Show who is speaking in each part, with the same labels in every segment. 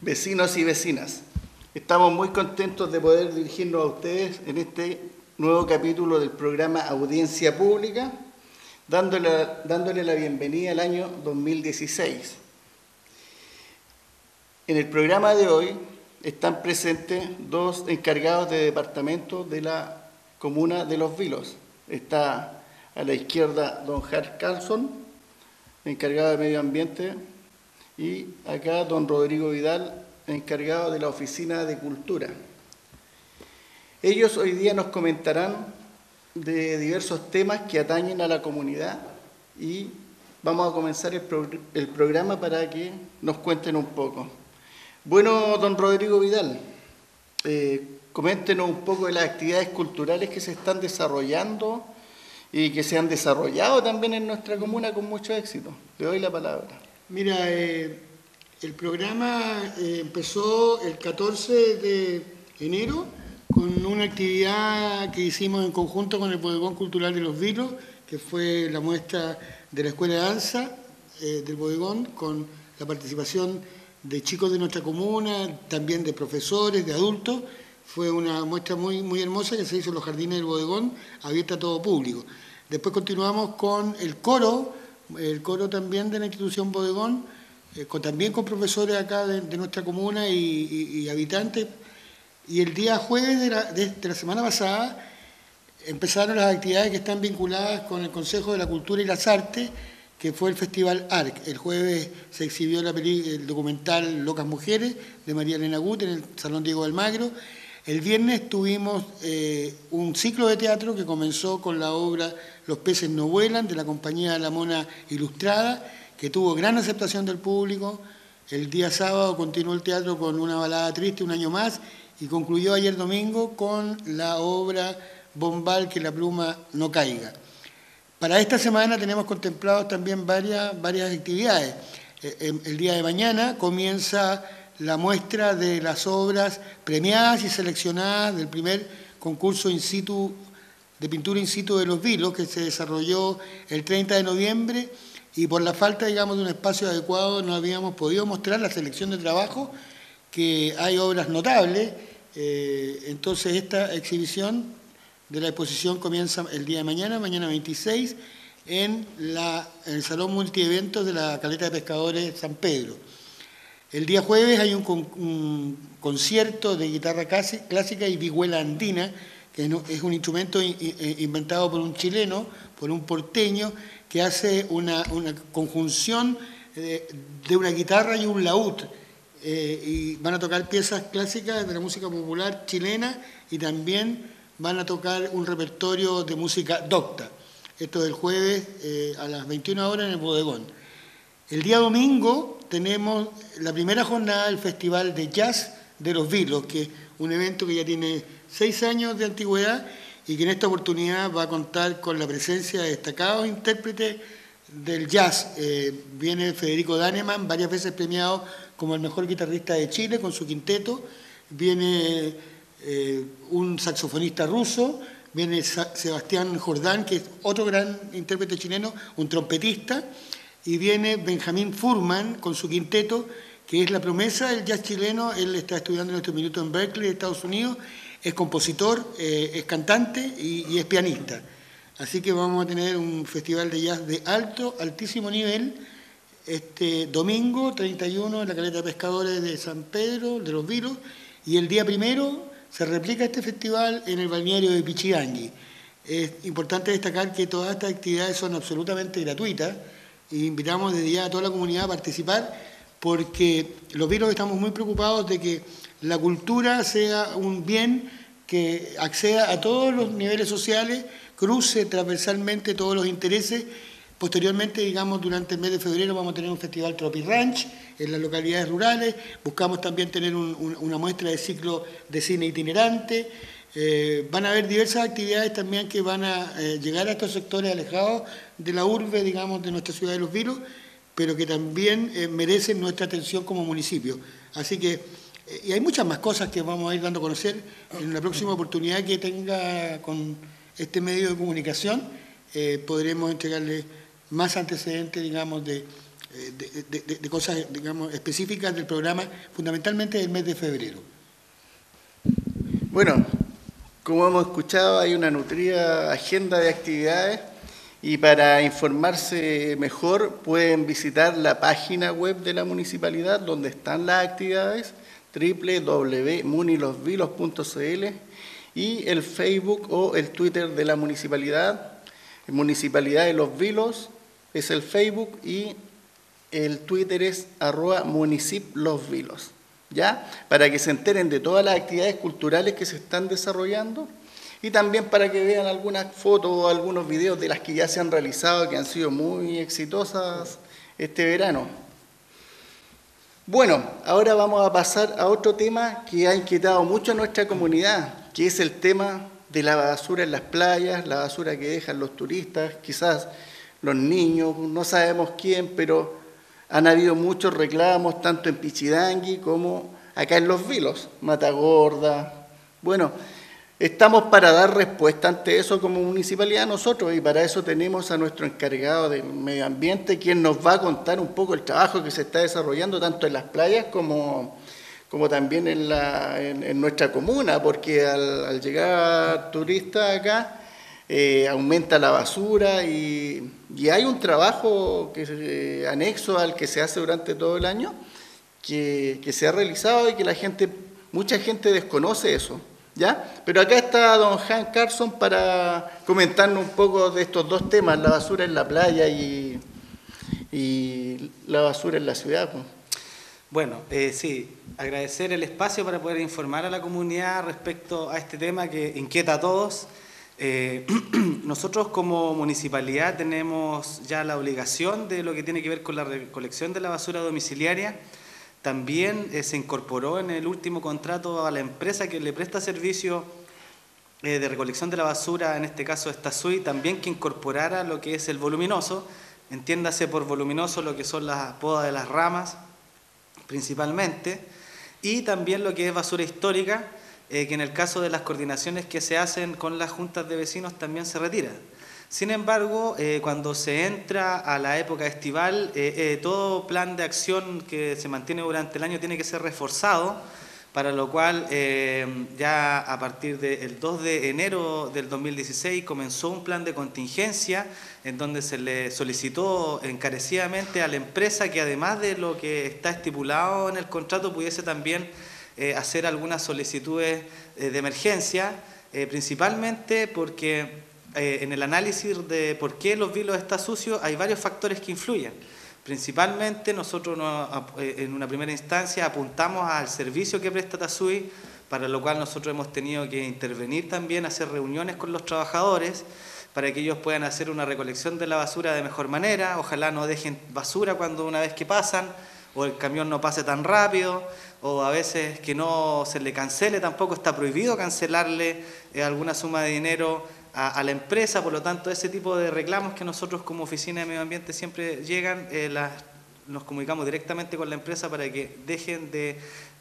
Speaker 1: Vecinos y vecinas, estamos muy contentos de poder dirigirnos a ustedes en este nuevo capítulo del programa Audiencia Pública, dándole la bienvenida al año 2016. En el programa de hoy están presentes dos encargados de departamento de la comuna de Los Vilos. Está a la izquierda don Jar Carlson, encargado de Medio Ambiente, y acá don Rodrigo Vidal, encargado de la Oficina de Cultura. Ellos hoy día nos comentarán de diversos temas que atañen a la comunidad y vamos a comenzar el programa para que nos cuenten un poco. Bueno, don Rodrigo Vidal, coméntenos un poco de las actividades culturales que se están desarrollando y que se han desarrollado también en nuestra comuna con mucho éxito. Le doy la palabra.
Speaker 2: Mira, el programa empezó el 14 de enero con una actividad que hicimos en conjunto con el Bodegón Cultural de Los Vilos, que fue la muestra de la Escuela de Danza del Bodegón, con la participación de chicos de nuestra comuna, también de profesores, de adultos. Fue una muestra muy hermosa que se hizo en los jardines del Bodegón, abierta a todo público. Después continuamos con el coro también de la institución Bodegón, también con profesores acá de nuestra comuna y habitantes. Y el día jueves de la semana pasada empezaron las actividades que están vinculadas con el Consejo de la Cultura y las Artes, que fue el Festival ARC. El jueves se exhibió el documental Locas Mujeres, de María Elena Gut, en el Salón Diego Almagro. El viernes tuvimos un ciclo de teatro que comenzó con la obra Los peces no vuelan, de la compañía La Mona Ilustrada, que tuvo gran aceptación del público. El día sábado continuó el teatro con Una balada triste, Un año más, y concluyó ayer domingo con la obra Bombal, que la pluma no caiga. Para esta semana tenemos contemplados también varias actividades. El día de mañana comienza la muestra de las obras premiadas y seleccionadas del primer concurso de pintura in situ de Los Vilos, que se desarrolló el 30 de noviembre, y por la falta, digamos, de un espacio adecuado no habíamos podido mostrar la selección de trabajo, que hay obras notables. Entonces esta exhibición de la exposición comienza el día de mañana 26, en el Salón Multieventos de la Caleta de Pescadores San Pedro. El día jueves hay un concierto de guitarra clásica y vihuela andina, que es un instrumento inventado por un chileno, por un porteño, que hace una conjunción de una guitarra y un laúd. Y van a tocar piezas clásicas de la música popular chilena y también van a tocar un repertorio de música docta. Esto es el jueves a las 21 horas en el Bodegón. El día domingo tenemos la primera jornada del Festival de Jazz de Los Vilos, que es un evento que ya tiene 6 años de antigüedad y que en esta oportunidad va a contar con la presencia de destacados intérpretes del jazz. Viene Federico Daneman, varias veces premiado como el mejor guitarrista de Chile con su quinteto. Viene un saxofonista ruso, viene Sebastián Jordán, que es otro gran intérprete chileno, un trompetista, y viene Benjamín Furman con su quinteto, que es la promesa del jazz chileno. Él está estudiando en estos minutos en Berkeley, Estados Unidos, es compositor, es cantante y es pianista. Así que vamos a tener un festival de jazz de altísimo nivel, este domingo 31 en la Caleta de Pescadores de San Pedro, de Los Vilos, y el día 1 se replica este festival en el balneario de Pichidangui. Es importante destacar que todas estas actividades son absolutamente gratuitas y invitamos desde ya a toda la comunidad a participar, porque Los Vilos estamos muy preocupados de que la cultura sea un bien que acceda a todos los niveles sociales, cruce transversalmente todos los intereses. Posteriormente, digamos, durante el mes de febrero vamos a tener un festival Tropi Ranch en las localidades rurales. Buscamos también tener una muestra de ciclo de cine itinerante. Van a haber diversas actividades también que van a llegar a estos sectores alejados de la urbe, digamos, de nuestra ciudad de Los Vilos, pero que también merecen nuestra atención como municipio. Así que, y hay muchas más cosas que vamos a ir dando a conocer en la próxima oportunidad que tenga con este medio de comunicación. Podremos entregarle más antecedentes, digamos, de de cosas, digamos, específicas del programa, fundamentalmente del mes de febrero.
Speaker 1: Bueno, como hemos escuchado, hay una nutrida agenda de actividades y para informarse mejor pueden visitar la página web de la municipalidad donde están las actividades, www.munilosvilos.cl, y el Facebook o el Twitter de la municipalidad. Municipalidad de Los Vilos es el Facebook y el Twitter es @municiplosvilos, ¿ya? Para que se enteren de todas las actividades culturales que se están desarrollando y también para que vean algunas fotos o algunos videos de las que ya se han realizado, que han sido muy exitosas este verano. Bueno, ahora vamos a pasar a otro tema que ha inquietado mucho a nuestra comunidad, que es el tema de la basura en las playas, la basura que dejan los turistas, quizás los niños, no sabemos quién, pero han habido muchos reclamos, tanto en Pichidangui como acá en Los Vilos, Matagorda. Bueno, estamos para dar respuesta ante eso como municipalidad nosotros, y para eso tenemos a nuestro encargado de medio ambiente, quien nos va a contar un poco el trabajo que se está desarrollando tanto en las playas como también en nuestra comuna, porque al llegar turistas acá aumenta la basura y hay un trabajo anexo al que se hace durante todo el año que se ha realizado y que mucha gente desconoce eso, ¿ya? Pero acá está don Hank Carlson para comentarnos un poco de estos dos temas, la basura en la playa y la basura en la ciudad.
Speaker 3: Bueno, sí, agradecer el espacio para poder informar a la comunidad respecto a este tema que inquieta a todos. Nosotros como municipalidad tenemos ya la obligación de lo que tiene que ver con la recolección de la basura domiciliaria. También se incorporó en el último contrato a la empresa que le presta servicio de recolección de la basura, en este caso Estasui, también que incorporara lo que es el voluminoso, entiéndase por voluminoso lo que son las podas de las ramas principalmente, y también lo que es basura histórica, que en el caso de las coordinaciones que se hacen con las juntas de vecinos también se retira. Sin embargo, cuando se entra a la época estival, todo plan de acción que se mantiene durante el año tiene que ser reforzado, para lo cual ya a partir del 2 de enero del 2016 comenzó un plan de contingencia en donde se le solicitó encarecidamente a la empresa que además de lo que está estipulado en el contrato pudiese también hacer algunas solicitudes de emergencia, principalmente porque en el análisis de por qué Los Vilos está sucio hay varios factores que influyen. Principalmente nosotros en una primera instancia apuntamos al servicio que presta Tasui, para lo cual nosotros hemos tenido que intervenir también, hacer reuniones con los trabajadores para que ellos puedan hacer una recolección de la basura de mejor manera, ojalá no dejen basura una vez que pasan, o el camión no pase tan rápido, o a veces que no se le cancele, tampoco está prohibido cancelarle alguna suma de dinero a la empresa. Por lo tanto, ese tipo de reclamos que nosotros como Oficina de Medio Ambiente siempre llegan, nos comunicamos directamente con la empresa para que dejen de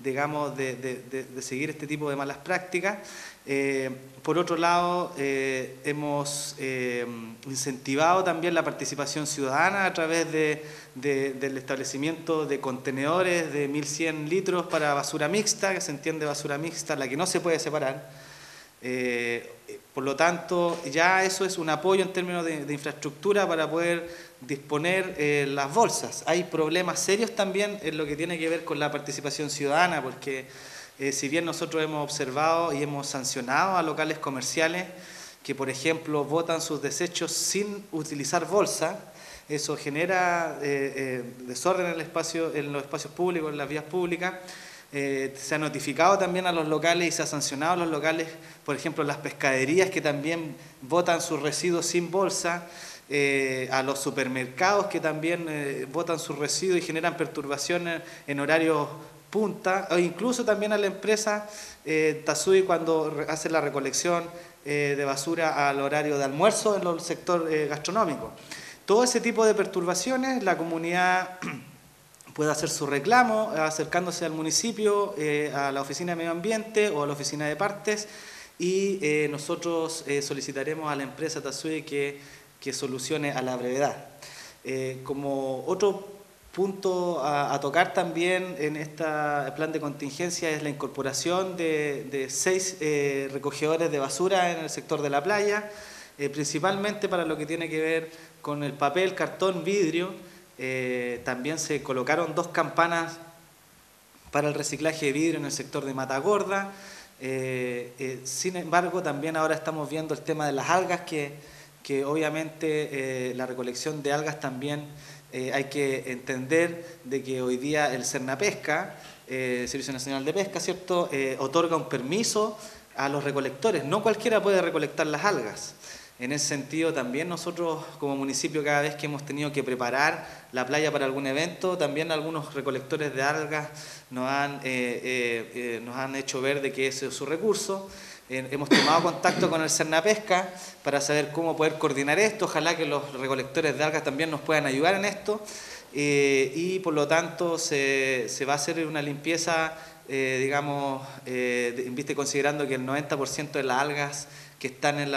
Speaker 3: seguir este tipo de malas prácticas. Por otro lado, hemos incentivado también la participación ciudadana a través del establecimiento de contenedores de 1.100 litros para basura mixta, que se entiende basura mixta, la que no se puede separar. Por lo tanto, ya eso es un apoyo en términos de infraestructura para poder disponer las bolsas. Hay problemas serios también en lo que tiene que ver con la participación ciudadana, porque si bien nosotros hemos observado y hemos sancionado a locales comerciales que, por ejemplo, botan sus desechos sin utilizar bolsa, eso genera desorden en los espacios públicos, en las vías públicas. Se ha notificado también a los locales y se ha sancionado a los locales, por ejemplo, las pescaderías que también botan sus residuos sin bolsa, a los supermercados que también botan sus residuos y generan perturbaciones en horarios punta, o incluso también a la empresa Tasui cuando hace la recolección de basura al horario de almuerzo en el sector gastronómico. Todo ese tipo de perturbaciones, la comunidad puede hacer su reclamo acercándose al municipio, a la Oficina de Medio Ambiente o a la Oficina de Partes, y nosotros solicitaremos a la empresa Tasui que solucione a la brevedad. Como otro punto a tocar también en este plan de contingencia es la incorporación de 6 recogedores de basura en el sector de la playa, principalmente para lo que tiene que ver con el papel, cartón, vidrio. También se colocaron 2 campanas para el reciclaje de vidrio en el sector de Matagorda. Sin embargo, también ahora estamos viendo el tema de las algas, que obviamente la recolección de algas también hay que entender de que hoy día el Cernapesca, Servicio Nacional de Pesca, ¿cierto?, otorga un permiso a los recolectores. No cualquiera puede recolectar las algas. En ese sentido, también nosotros como municipio, cada vez que hemos tenido que preparar la playa para algún evento, también algunos recolectores de algas nos han hecho ver de que ese es su recurso. Hemos tomado contacto con el Cernapesca para saber cómo poder coordinar esto. Ojalá que los recolectores de algas también nos puedan ayudar en esto. Y por lo tanto se va a hacer una limpieza, considerando que el 90% de las algas que están en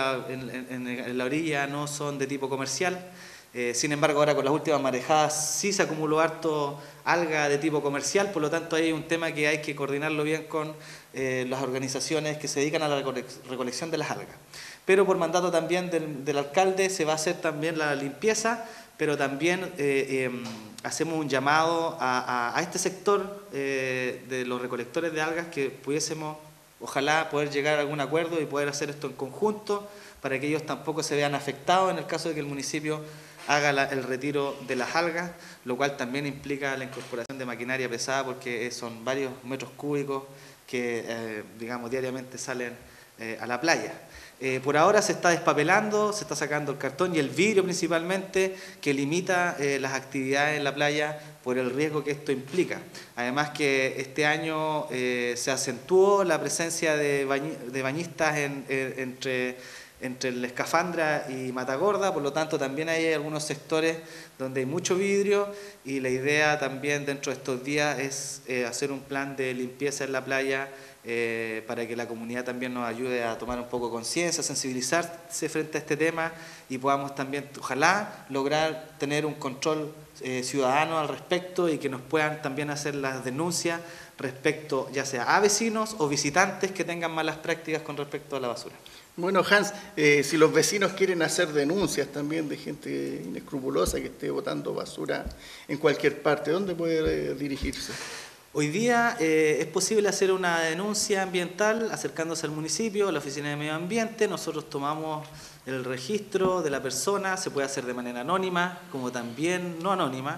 Speaker 3: la orilla no son de tipo comercial. Sin embargo, ahora con las últimas marejadas sí se acumuló harto alga de tipo comercial, por lo tanto hay un tema que hay que coordinarlo bien con las organizaciones que se dedican a la recolección de las algas. Pero por mandato también del alcalde se va a hacer también la limpieza, pero también hacemos un llamado a este sector de los recolectores de algas que pudiésemos, ojalá, poder llegar a algún acuerdo y poder hacer esto en conjunto para que ellos tampoco se vean afectados en el caso de que el municipio haga el retiro de las algas, lo cual también implica la incorporación de maquinaria pesada, porque son varios metros cúbicos que, diariamente salen a la playa. Por ahora se está despapelando, se está sacando el cartón y el vidrio principalmente, que limita las actividades en la playa por el riesgo que esto implica. Además que este año se acentuó la presencia de bañistas entre el Escafandra y Matagorda, por lo tanto también hay algunos sectores donde hay mucho vidrio, y la idea también dentro de estos días es hacer un plan de limpieza en la playa para que la comunidad también nos ayude a tomar un poco conciencia, sensibilizarse frente a este tema y podamos también, ojalá, lograr tener un control ciudadano al respecto y que nos puedan también hacer las denuncias respecto ya sea a vecinos o visitantes que tengan malas prácticas con respecto a la basura.
Speaker 1: Bueno, Hans, si los vecinos quieren hacer denuncias también de gente inescrupulosa que esté botando basura en cualquier parte, ¿dónde puede dirigirse?
Speaker 3: Hoy día es posible hacer una denuncia ambiental acercándose al municipio, a la Oficina de Medio Ambiente. Nosotros tomamos el registro de la persona, se puede hacer de manera anónima como también no anónima.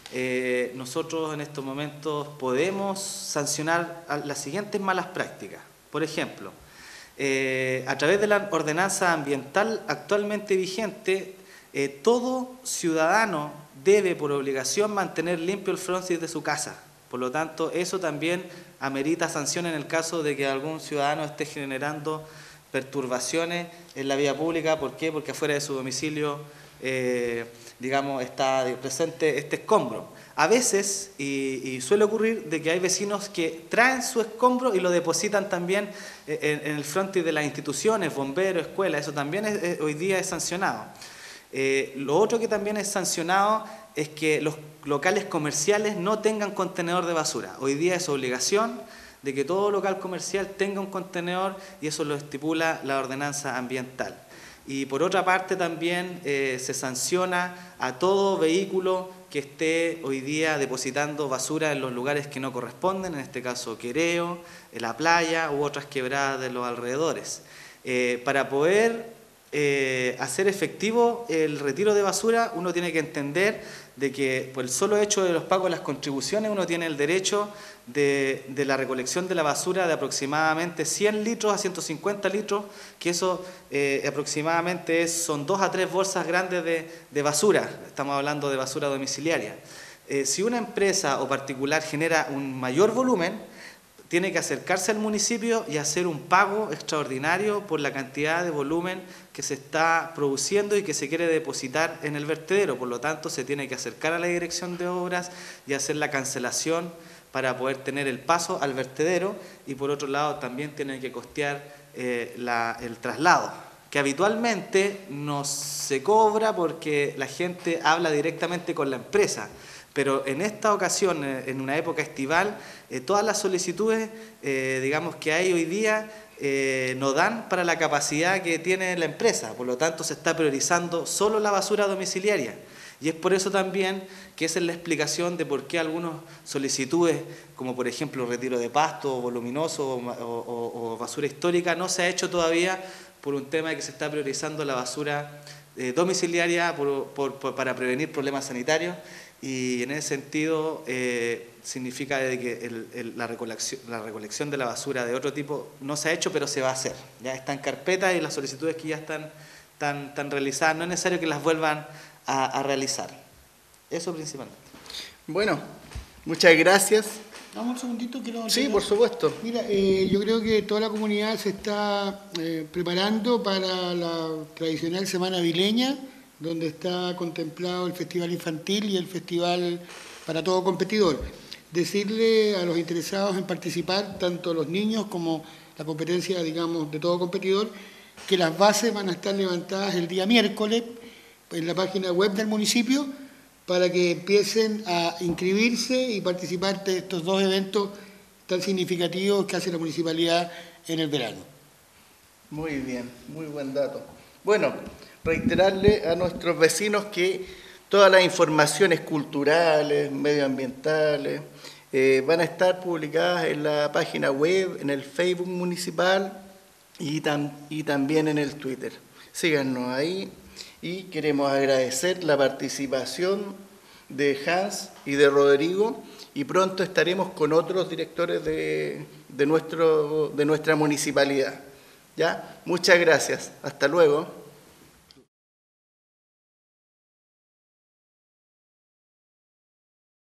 Speaker 3: Nosotros en estos momentos podemos sancionar las siguientes malas prácticas. Por ejemplo, a través de la ordenanza ambiental actualmente vigente, todo ciudadano debe por obligación mantener limpio el frontis de su casa. Por lo tanto, eso también amerita sanción en el caso de que algún ciudadano esté generando perturbaciones en la vía pública. ¿Por qué? Porque afuera de su domicilio, está presente este escombro. A veces, y suele ocurrir, de que hay vecinos que traen su escombro y lo depositan también en el frontis de las instituciones, bomberos, escuelas. Eso también hoy día es sancionado. Lo otro que también es sancionado es que los locales comerciales no tengan contenedor de basura. Hoy día es obligación de que todo local comercial tenga un contenedor, y eso lo estipula la ordenanza ambiental. Y por otra parte también se sanciona a todo vehículo que esté hoy día depositando basura en los lugares que no corresponden, en este caso Quereo, en la playa u otras quebradas de los alrededores. Para poder hacer efectivo el retiro de basura, uno tiene que entender de que por el solo hecho de los pagos de las contribuciones uno tiene el derecho de la recolección de la basura de aproximadamente 100 litros a 150 litros, que eso aproximadamente son 2 a 3 bolsas grandes de basura. Estamos hablando de basura domiciliaria. Si una empresa o particular genera un mayor volumen, tiene que acercarse al municipio y hacer un pago extraordinario por la cantidad de volumen que se está produciendo y que se quiere depositar en el vertedero. Por lo tanto, se tiene que acercar a la dirección de obras y hacer la cancelación para poder tener el paso al vertedero, y por otro lado también tiene que costear el traslado, que habitualmente no se cobra porque la gente habla directamente con la empresa. Pero en esta ocasión, en una época estival, todas las solicitudes, digamos, que hay hoy día, no dan para la capacidad que tiene la empresa. Por lo tanto, se está priorizando solo la basura domiciliaria. Y es por eso también que esa es la explicación de por qué algunas solicitudes, como por ejemplo retiro de pasto voluminoso o basura histórica, no se ha hecho todavía por un tema de que se está priorizando la basura domiciliaria para prevenir problemas sanitarios. Y en ese sentido significa de que la recolección de la basura de otro tipo no se ha hecho, pero se va a hacer. Ya está en carpeta y las solicitudes que ya están realizadas, no es necesario que las vuelvan a realizar. Eso principalmente.
Speaker 1: Bueno, muchas gracias.
Speaker 2: Dame un segundito que
Speaker 1: Sí, por supuesto.
Speaker 2: Mira, yo creo que toda la comunidad se está preparando para la tradicional Semana Vileña, donde está contemplado el Festival Infantil y el Festival para todo competidor. Decirle a los interesados en participar, tanto los niños como la competencia, digamos, de todo competidor, que las bases van a estar levantadas el día miércoles en la página web del municipio para que empiecen a inscribirse y participar de estos dos eventos tan significativos que hace la municipalidad en el verano.
Speaker 1: Muy bien, muy buen dato. Bueno, reiterarle a nuestros vecinos que todas las informaciones culturales, medioambientales, van a estar publicadas en la página web, en el Facebook municipal y también en el Twitter. Síganos ahí y queremos agradecer la participación de Hans y de Rodrigo y pronto estaremos con otros directores de nuestra municipalidad. ¿Ya? Muchas gracias. Hasta luego.